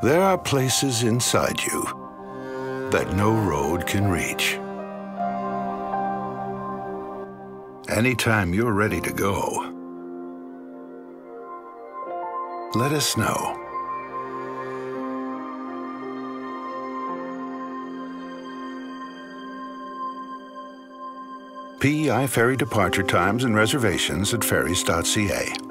There are places inside you that no road can reach. Anytime you're ready to go, let us know. PEI ferry departure times and reservations at ferries.ca.